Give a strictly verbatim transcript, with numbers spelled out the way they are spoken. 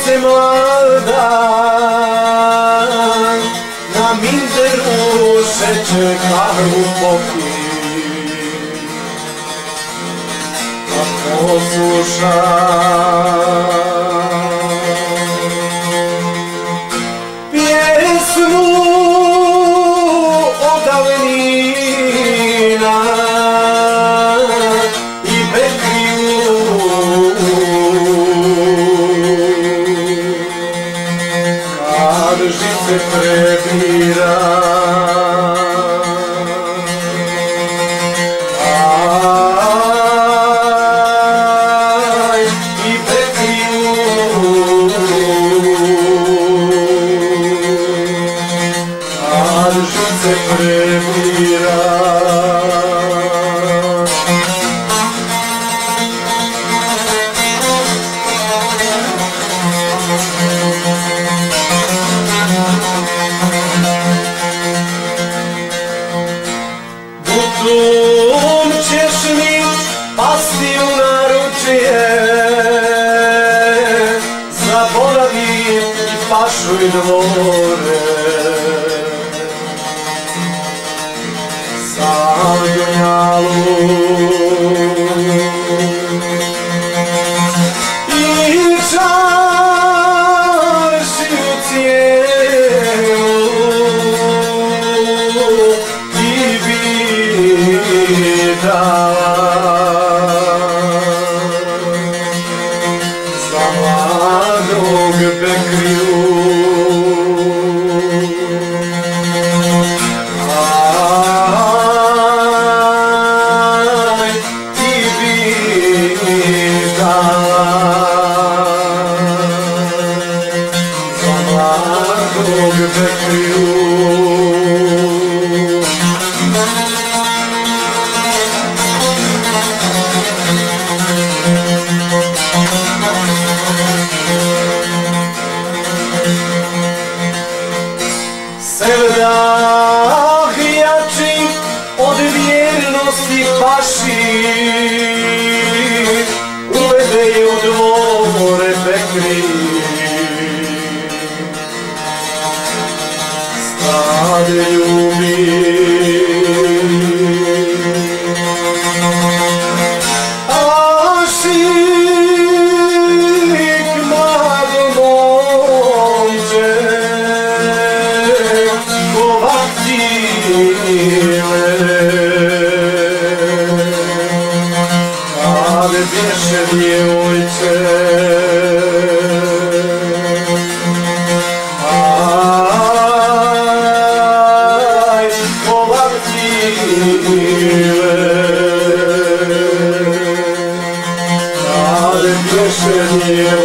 se mlada, na minderu se čekaru popi, da posluša pjesmu od davnina i Bekriju. Kad žice prebira, aj i Bekriju, kad žice prebira. Butlum ćeš mi pasti u naručje, zaboravim i pašu i dvore, sam dunjaluk i čaršiju cijelu ti bi dala za mladog Bekriju. Aj, ti bi dala za mladog Bekriju. Sevdah jači od vjernosti paši, uvede je u dvore Bekriji. Stade ljubi, ašik mlado momče, kad bješe djevojče, aj, povartile, kad bješe djevojče.